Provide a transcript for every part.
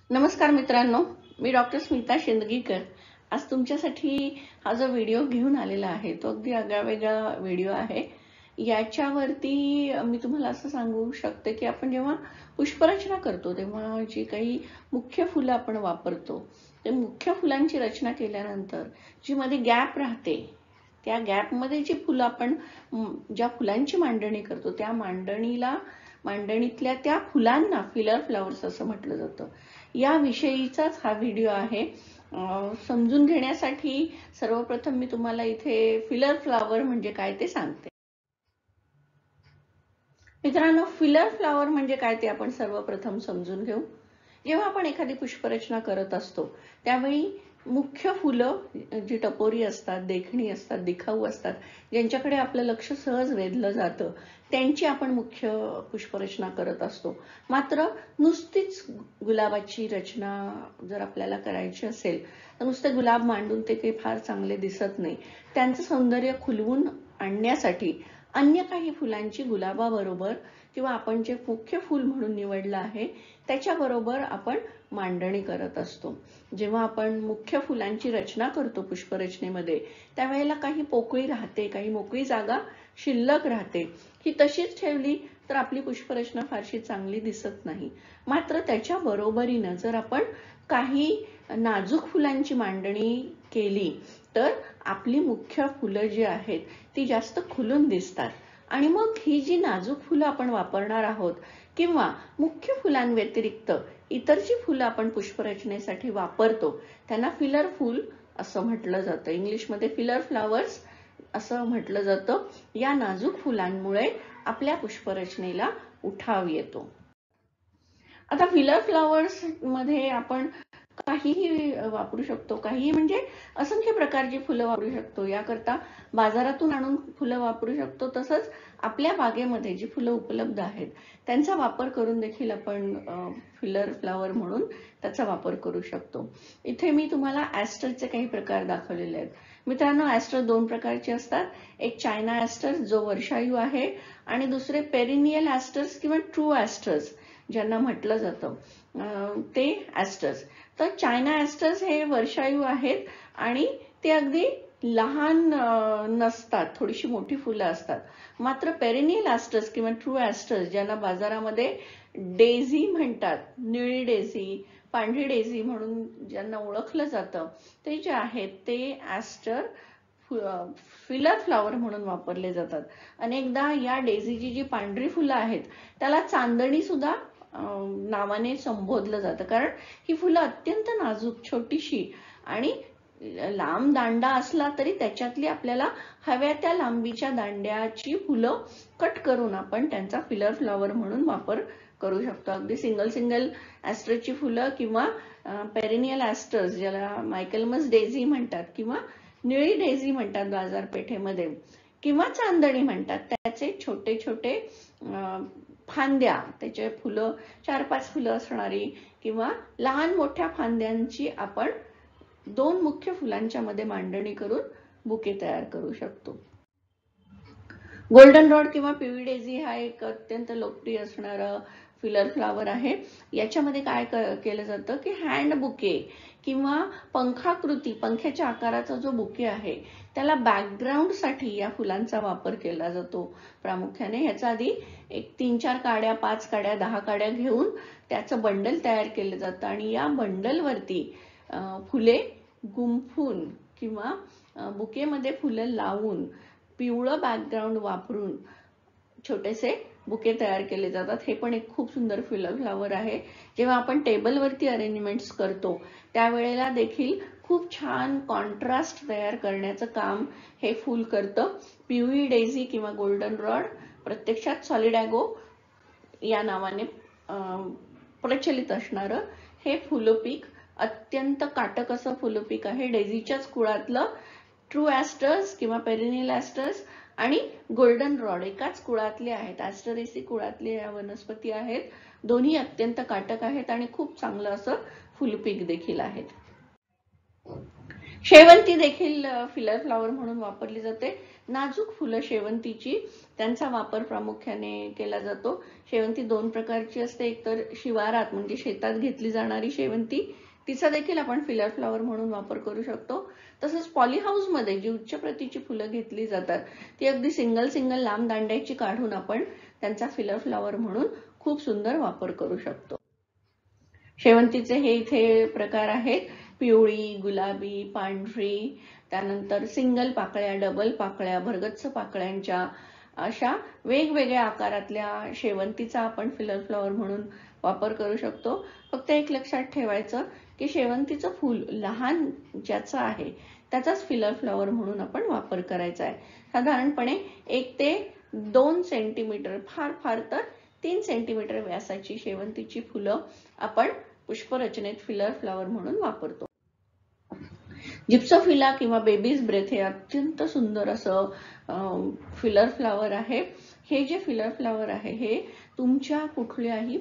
नमस्कार मित्रांनो, मी डॉक्टर स्मिता शेंदगीकर आज तुमच्यासाठी हा जो व्हिडिओ घेऊन आलेला आहे तो अगदी आगळावेगळा व्हिडिओ आहे। याच्यावरती मी तुम्हाला असं सांगू शकते की आपण जेव्हा पुष्परचना करतो तेव्हा जी काही मुख्य फुलं आपण वापरतो ते मुख्य फुलांची रचना केल्यानंतर जी मध्ये गॅप राहते त्या गॅपमध्ये जी फुलं आपण ज्या फुलांची मांडणी करतो त्या मांडणीतल्या त्या फुलांना फिलर फ्लावर्स असं म्हटलं जातं। या विषयीचाच हा व्हिडिओ आहे। समजून घेण्यासाठी सर्वप्रथम मी तुम्हाला इथे फिलर फ्लावर म्हणजे काय ते सांगते। मित्रांनो, फिलर फ्लावर म्हणजे काय ते आपण सर्वप्रथम समजून घेऊ। जेव्हा आपण एखादी पुष्परचना करत असतो त्यावेळी मुख्य फुलं जी टपोरी असतात, देखणी असतात, दिखाऊ असतात, ज्यांच्याकडे आपलं लक्ष सहज वेधलं जातं त्यांची आपण मुख्य पुष्परचना करत असतो। मात्र नुसतीच गुलाबाची रचना जर आपल्याला करायची असेल तर नुसते गुलाब मांडून ते काही फार चांगले दिसत नाही। त्यांचं सौंदर्य खुलवून आणण्यासाठी अन्य काही फुलांची गुलाबाबरोबर किंवा आपण जे मुख्य फूल म्हणून निवडलं आहे त्याच्याबरोबर आपण मांडणी करत असतो। जेव्हा आपण मुख्य फुलांची रचना करतो पुष्परचनेमध्ये त्यावेळेला काही पोकळी राहते, काही मोकळी जागा शिल्लक राहते। ही तशीच ठेवली तर आपली पुष्परचना फारशी चांगली दिसत नाही। मात्र त्याच्या बरोबरीने जर आपण काही नाजूक फुलांची मांडणी केली तर आपली मुख्य फुलं जी आहेत ती जास्त खुलून दिसतात आणि मग ही जी नाजूक फुलं आपण वापरणार आहोत किंवा मुख्य फुलांव्यतिरिक्त इतर जी फुलं आपण पुष्परचनेसाठी वापरतो त्यांना फिलर फूल असं म्हटलं जातं। इंग्लिशमध्ये फिलर फ्लावर्स असं म्हटलं जातं। या नाजूक फुलांमुळे आपल्या पुष्परचनेला उठाव येतो। आता फिलर फ्लावर्स मध्ये आपण काहीही वापरू शकतो, काही म्हणजे असंख्य प्रकारची फुलं वापरू शकतो। याकरता बाजारातून आणून फुलं वापरू शकतो, तसंच आपल्या बागेमध्ये जी फुलं उपलब्ध आहेत त्यांचा वापर करून देखील आपण फिलर फ्लावर म्हणून त्याचा वापर करू शकतो। इथे मी तुम्हाला ॲस्टरचे काही प्रकार दाखवलेले आहेत। मित्रांनो, ॲस्टर दोन प्रकारचे असतात, एक चायना ॲस्टर जो वर्षायू आहे आणि दुसरे पेरिनियल ॲस्टर्स किंवा ट्रू ॲस्टर्स ज्यांना म्हटलं जातं ते ॲस्टर्स। तर चायना ॲस्टर्स हे वर्षायू आहेत आणि ते अगदी लहान नसतात, थोडीशी मोठी फुलं असतात। मात्र पेरिनियल ॲस्टर्स किंवा ट्रू ॲस्टर्स ज्यांना बाजारामध्ये डेझी म्हणतात, निळी डेझी, पांढरी डेझी म्हणून ज्यांना ओळखलं जातं ते जे आहेत ते ॲस्टर फिलर फ्लावर म्हणून वापरले जातात। अनेकदा या डेझीची जी पांढरी फुलं आहेत त्याला चांदणी सुद्धा नावाने संबोधलं जातं, कारण ही फुलं अत्यंत नाजूक, छोटीशी आणि लांब दांडा असला तरी त्याच्यातली आपल्याला हव्या त्या लांबीच्या दांड्याची फुलं कट करून आपण त्यांचा फिलर फ्लावर म्हणून वापर करू शकतो। अगदी सिंगल ॲस्टरची फुलं किंवा पेरिनियल ॲस्टर्स ज्याला मायकलमस डेझी म्हणतात किंवा निळी डेझी म्हणतात बाजारपेठेमध्ये किंवा चांदणी म्हणतात, त्याचे छोटे छोटे फांद्या, त्याचे फुलं 4-5 फुलं असणारी किंवा लहान मोठ्या फांद्यांची आपण दोन मुख्य फुलांच्या मध्ये मांडणी करून बुके तयार करू शकतो। गोल्डन रॉड किंवा पिवळी डेझी हा एक अत्यंत लोकप्रिय असणारा फिलर फ्लावर आहे। याच्यामध्ये काय केलं जातं की हँड बुके किंवा पंख्याच्या आकाराचा जो बुके आहे त्याला बॅकग्राऊंड साठी या फुलांचा वापर केला जातो प्रामुख्याने। ह्याचा आधी एक 3-4 काड्या, 5 काड्या, 10 काड्या घेऊन त्याचं बंडल तयार केलं जातं आणि या बंडलवरती फुले गुंफून किंवा बुकेमध्ये फुलं लावून पिवळं बॅकग्राऊंड वापरून छोटेसे बुके तयार केले जातात। हे पण एक खूप सुंदर फिलर फ्लावर आहे। जेव्हा आपण टेबलवरती अरेंजमेंट्स करतो त्यावेळेला देखील खूप छान कॉन्ट्रास्ट तयार करण्याचं काम हे फूल करतं। पिवळी डेझी किंवा गोल्डन रॉड प्रत्यक्षात सॉलिडॅगो या नावाने प्रचलित असणारं हे फुलपीक अत्यंत काटक असं फुलपीक आहे। डेझीच्याच कुळातलं ट्रू ॲस्टर्स किंवा पेरिनियल ॲस्टर्स आणि गोल्डन रॉड एकाच कुळातले आहेत, ॲस्टरेसी कुळातले या वनस्पती आहेत। दोन्ही अत्यंत काटक आहेत आणि खूप चांगलं असं फुलपीक देखील आहेत। शेवंती देखील फिलर फ्लॉवर म्हणून वापरली जाते. नाजूक फुलं शेवंतीची, त्यांचा वापर प्रामुख्याने केला जातो. शेवंती दोन प्रकारची असते, एक तर शिवारात म्हणजे शेतात घेतली जाणारी शेवंती, तिचा देखील आपण फिलर फ्लॉवर म्हणून वापर करू शकतो. तसंच पॉली हाऊस मध्ये जी उच्च प्रतीची फुलं घेतली जातात ती अगदी सिंगल सिंगल लांब दांड्याची काढून आपण त्यांचा फिलर फ्लॉवर म्हणून खूप सुंदर वापर करू शकतो. शेवंतीचे हे इथे प्रकार आहेत: पिवळी, गुलाबी, पांढरी, त्यानंतर सिंगल पाकळ्या, डबल पाकळ्या, भरगच्च पाकळ्यांच्या, अशा वेगवेगळ्या आकारातल्या शेवंतीचा आपण फिलर फ्लॉवर म्हणून वापर करू शकतो. फक्त एक लक्षात ठेवायचं की शेवंतीचं फूल लहान ज्याचं आहे त्याचाच फिलर फ्लॉवर म्हणून आपण वापर करायचा आहे. साधारणपणे 1 ते 2 सेंटीमीटर, फार फार तर 3 सेंटीमीटर व्यासाची शेवंतीची फुलं आपण पुष्परचनेत फिलर फ्लॉवर म्हणून वापरतो. जिप्सोफिला किंवा बेबीज ब्रेथ हे अत्यंत सुंदर असं फिलर फ्लॉवर आहे. हे जे फिलर फ्लॉवर आहे हे तुमच्या कुठल्याही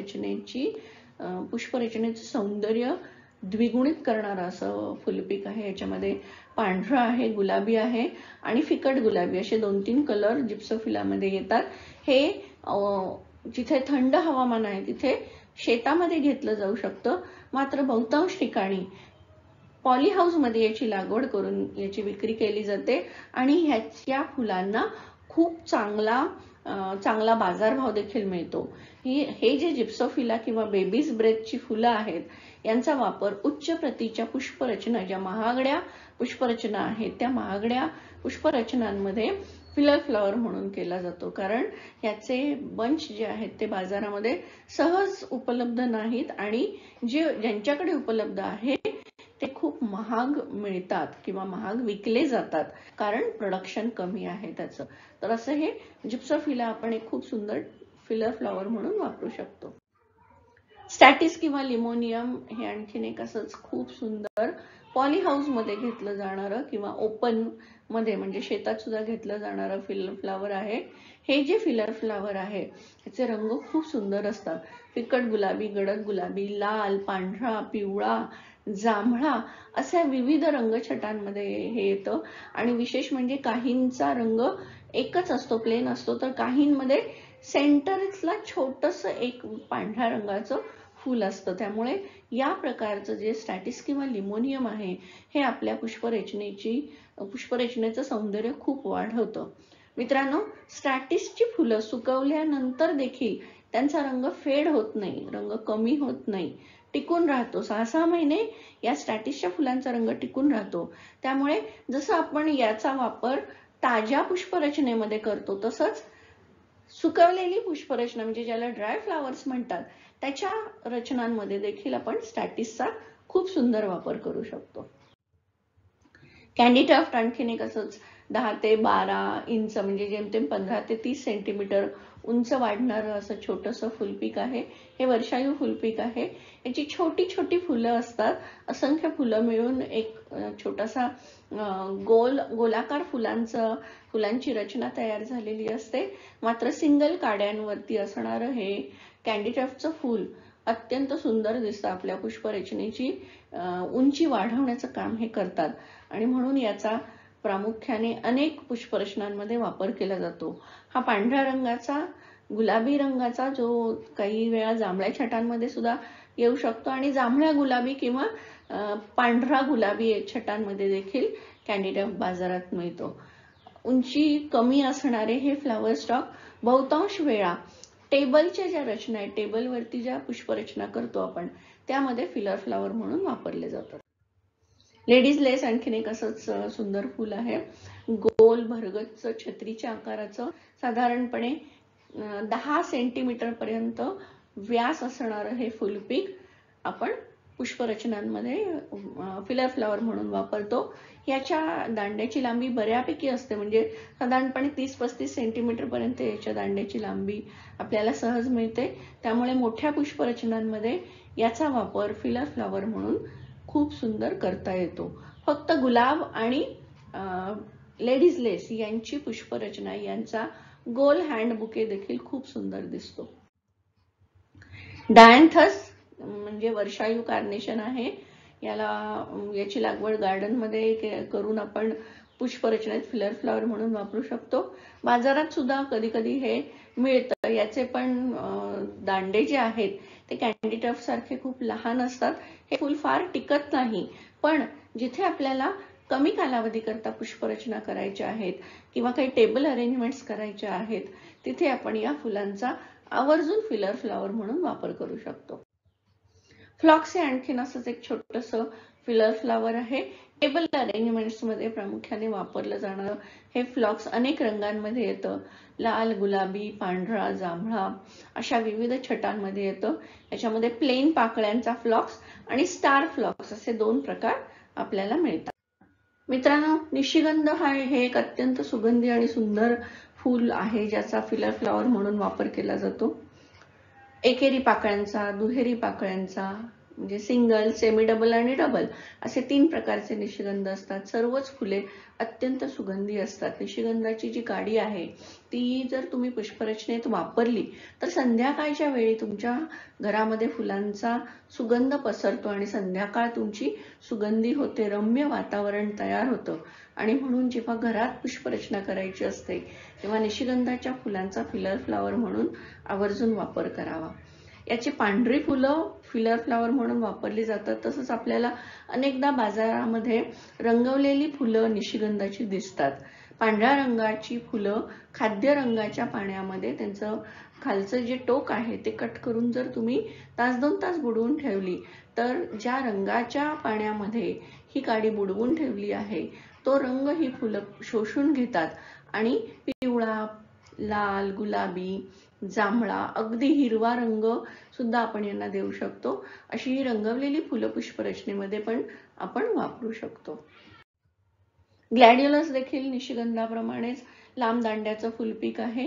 पुष्परचनेचं सौंदर्य द्विगुणित करणारं असं फुलपीक आहे. याच्यामध्ये पांढरं आहे, गुलाबी आहे आणि फिकट गुलाबी असे 2-3 कलर जिप्सोफिलामध्ये येतात. हे जिथे थंड हवामान आहे तिथे शेतामध्ये घेतलं जाऊ शकतं. मात्र बहुतांश ठिकाणी पॉली हाऊस मध्ये याची लागवड करून याची विक्री केली जाते आणि ह्याच्या फुलांना खूप चांगला बाजारभाव देखील मिळतो. हे जे जिप्सोफिला किंवा बेबीज ब्रेथची फुलं आहेत यांचा वापर उच्च प्रतीच्या पुष्परचना, ज्या महागड्या पुष्परचना आहेत त्या महागड्या पुष्परचनांमध्ये फिलर फ्लॉवर म्हणून केला जातो. कारण याचे बंच जे आहेत ते बाजारामध्ये सहज उपलब्ध नाहीत आणि ज्यांच्याकडे उपलब्ध आहे ते खूप महाग मिळतात किंवा महाग विकले जातात, कारण प्रोडक्शन कमी आहे त्याचं. तर असं हे जिप्सोफिला आपण एक खूप सुंदर फिलर फ्लॉवर म्हणून वापरू शकतो. स्टॅटिस किंवा लिमोनियम हे आणखीन एक असंच खूप सुंदर पॉली हाऊस मध्ये घेतलं जाणारं किंवा ओपन मध्ये म्हणजे शेतात सुद्धा घेतलं जाणारं फिलर फ्लॉवर आहे. हे जे फिलर फ्लॉवर आहे त्याचे रंग खूप सुंदर असतात. फिकट गुलाबी, गडद गुलाबी, लाल, पांढरा, पिवळा, जांभळा अशा विविध रंगछटांमध्ये हे येतं. आणि विशेष म्हणजे काहींचा रंग एकच असतो, प्लेन असतो, तर काहींमध्ये सेंटरला छोटस एक पांढऱ्या रंगाचं फूल असतं. त्यामुळे या प्रकारचं जे स्टॅटिस किंवा लिमोनियम आहे हे आपल्या पुष्परचनेचं सौंदर्य खूप वाढवतं. मित्रांनो, स्टॅटिसची फुलं सुकवल्यानंतर देखील त्यांचा रंग फेड होत नाही, रंग कमी होत नाही, टिकून राहतो. 6-6 महिने या स्टॅटिसच्या फुलांचा रंग टिकून राहतो. त्यामुळे जसं आपण याचा वापर ताज्या पुष्परचनेमध्ये करतो तसंच सुकवलेली पुष्परचना म्हणजे ज्याला ड्राय फ्लावर्स म्हणतात त्याच्या रचनांमध्ये देखील आपण स्टॅटिसचा खूप सुंदर वापर करू शकतो. कॅन्डी टफ्ट आणखीन एक असंच 10 ते 12 इंच म्हणजे जेमतेम 15 ते 30 सेंटीमीटर उंच वाढणारं असं छोटंसं फुलपीक आहे. हे वर्षायू फुलपीक आहे. याची छोटी छोटी फुलं असतात. असंख्य फुलं मिळून एक छोटासा गोलाकार फुलांची रचना तयार झालेली असते. मात्र सिंगल काड्यांवरती असणारं हे कॅन्डी टफ्टचं फूल अत्यंत सुंदर दिसतं. आपल्या पुष्परचनेची उंची वाढवण्याचं काम हे करतात आणि म्हणून याचा प्रामुख्याने अनेक पुष्परचनांमध्ये वापर केला जातो. हा पांढऱ्या रंगाचा, गुलाबी रंगाचा जो काही वेळा जांभळ्या छटांमध्ये सुद्धा येऊ शकतो आणि जांभळ्या गुलाबी किंवा पांढरा गुलाबी छटांमध्ये देखील कॅन्डी टफ्ट बाजारात मिळतो. उंची कमी असणारे हे फ्लावर स्टॉक बहुतांश वेळा टेबलच्या ज्या रचना आहेत, टेबलवरती ज्या पुष्परचना करतो आपण त्यामध्ये फिलर फ्लॉवर म्हणून वापरले जातात. लेडीज लेस आणखीन एक असंच सुंदर फूल आहे. गोल भरगच्च छत्रीच्या आकाराचं, साधारणपणे 10 सेंटीमीटर पर्यंत व्यास असणारं हे फुलपीक आपण पुष्परचनांमध्ये फिलर फ्लॉवर म्हणून वापरतो. याच्या दांड्याची लांबी बऱ्यापैकी असते, म्हणजे साधारणपणे 30-35 सेंटीमीटर पर्यंत याच्या दांड्याची लांबी आपल्याला सहज मिळते. त्यामुळे मोठ्या पुष्परचनांमध्ये याचा वापर फिलर फ्लॉवर म्हणून खूप सुंदर करता येतो. फक्त गुलाब आणि लेडीज लेस यांची पुष्परचना, यांचा गोल हँड बुके देखील खूप सुंदर दिसतो. डायंथस म्हणजे वर्षायू कार्नेशन आहे. याची लागवड गार्डनमध्ये करून आपण पुष्परचनेत फिलर फ्लॉवर म्हणून वापरू शकतो. बाजारात सुद्धा कधी कधी हे मिळतं. याचे पण दांडे जे आहेत ते कॅन्डी टफ सारखे खूप लहान असतात. हे फुल फार टिकत नाही, पण जिथे आपल्याला कमी कालावधी करता पुष्परचना करायच्या आहेत किंवा काही टेबल अरेंजमेंट्स करायच्या आहेत, तिथे आपण या फुलांचा आवर्जून फिलर फ्लॉवर म्हणून वापर करू शकतो. फ्लॉक्स हे आणखीन असंच एक छोटंसं फिलर फ्लॉवर आहे. टेबल अरेंजमेंट्स मध्ये प्रामुख्याने वापरलं जाणारं हे फ्लॉक्स अनेक रंगांमध्ये येतं. लाल, गुलाबी, पांढरा, जांभळा अशा विविध छटांमध्ये येतं. याच्यामध्ये प्लेन पाकळ्यांचा फ्लॉक्स आणि स्टार फ्लॉक्स असे 2 प्रकार आपल्याला मिळतात. मित्रांनो, निशिगंध हे एक अत्यंत सुगंधी आणि सुंदर फूल आहे, ज्याचा फिलर फ्लॉवर म्हणून वापर केला जातो. एकेरी पाकळ्यांचा, दुहेरी पाकळ्यांचा म्हणजे सिंगल, सेमी डबल आणि डबल असे 3 प्रकारचे निशिगंध असतात. सर्वच फुले अत्यंत सुगंधी असतात. निशिगंधाची जी काडी आहे ती जर तुम्ही पुष्परचनेत वापरली तर संध्याकाळच्या वेळी तुमच्या घरामध्ये फुलांचा सुगंध पसरतो आणि संध्याकाळ तुमची सुगंधी होते, रम्य वातावरण तयार होतं. आणि म्हणून जेव्हा घरात पुष्परचना करायची असते तेव्हा निशिगंधाच्या फुलांचा फिलर फ्लॉवर म्हणून आवर्जून वापर करावा. याची पांढरी फुलं फिलर फ्लॉवर म्हणून वापरली जातात. तसंच आपल्याला अनेकदा बाजारामध्ये रंगवलेली फुलं निशिगंधाची दिसतात. पांढऱ्या रंगाची फुलं खाद्य रंगाच्या पाण्यामध्ये त्यांचं खालचं जे टोक आहे ते कट करून जर तुम्ही 1-2 तास बुडवून ठेवली तर ज्या रंगाच्या पाण्यामध्ये ही काडी बुडवून ठेवली आहे तो रंग ही फुलं शोषून घेतात आणि पिवळा, लाल, गुलाबी, जांभळा, अगदी हिरवा रंग सुद्धा आपण यांना देऊ शकतो. अशी ही रंगवलेली फुलं पुष्परचनेमध्ये पण आपण वापरू शकतो. ग्लॅडियोलस देखील निशिगंधाप्रमाणेच लांब दांड्याचं फुलपीक आहे.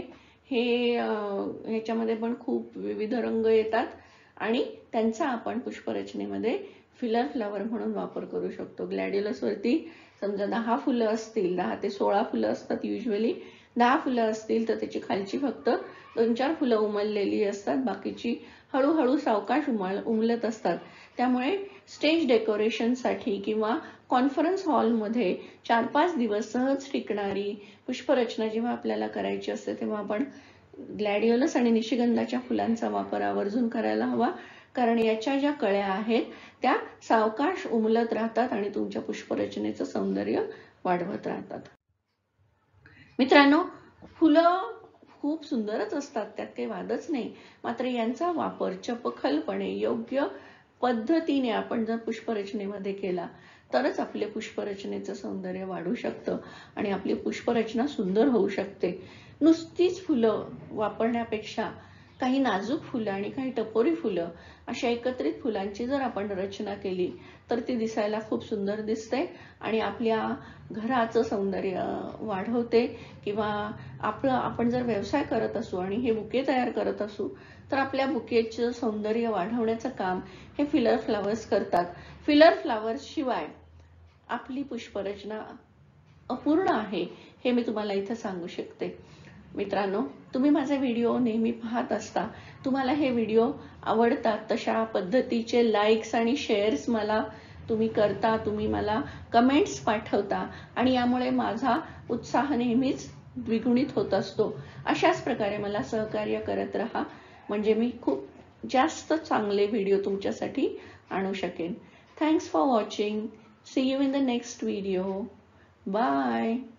ह्याच्यामध्ये पण खूप विविध रंग येतात आणि त्यांचा आपण पुष्परचनेमध्ये फिलर फ्लॉवर म्हणून वापर करू शकतो. ग्लॅडियोलस वरती समजा 10 फुलं असतील, 10 ते 16 फुलं असतात युजली. 10 फुलं असतील तर त्याची खालची फक्त 2-4 फुलं उमललेली असतात, बाकीची हळूहळू सावकाश उमलत असतात. त्यामुळे स्टेज डेकोरेशनसाठी किंवा कॉन्फरन्स हॉलमध्ये 4-5 दिवस सहज टिकणारी पुष्परचना जेव्हा आपल्याला करायची असते तेव्हा आपण ग्लॅडियोलस आणि निशिगंधाच्या फुलांचा वापर आवर्जून करायला हवा. कारण याच्या ज्या कळ्या आहेत त्या सावकाश उमलत राहतात आणि तुमच्या पुष्परचनेचं सौंदर्य वाढवत राहतात. मित्रांनो, फुलं खूप सुंदरच असतात, त्यात काही वादच नाही. मात्र यांचा वापर चपखलपणे योग्य पद्धतीने आपण जर पुष्परचनेमध्ये केला तरच आपले पुष्परचनेचं सौंदर्य वाढू शकतं आणि आपली पुष्परचना सुंदर होऊ शकते. नुसतीच फुलं वापरण्यापेक्षा काही नाजूक फुलं आणि काही टपोरी फुलं अशा एकत्रित फुलांची जर आपण रचना केली तर ती दिसायला खूप सुंदर दिसते आणि आपल्या घराचं सौंदर्य वाढवते. किंवा आपण जर व्यवसाय करत असू आणि हे बुके तयार करत असू तर आपल्या बुकेचं सौंदर्य वाढवण्याचं काम हे फिलर फ्लॉवर्स करतात. फिलर फ्लॉवर्स शिवाय आपली पुष्परचना अपूर्ण आहे हे मी तुम्हाला इथे सांगू शकते. मित्रांनो, तुम्ही माझे व्हिडिओ नेहमी पाहत असता. तुम्हाला हे व्हिडिओ आवडतात, तशा पद्धतीचे लाईक्स आणि शेअर्स मला तुम्ही करता, तुम्ही मला कमेंट्स पाठवता आणि यामुळे माझा उत्साह नेहमीच द्विगुणित होत असतो. अशाच प्रकारे मला सहकार्य करत राहा, म्हणजे मी खूप जास्त चांगले व्हिडिओ तुमच्यासाठी आणू शकेन. Thanks for watching. See you in the next video. Bye.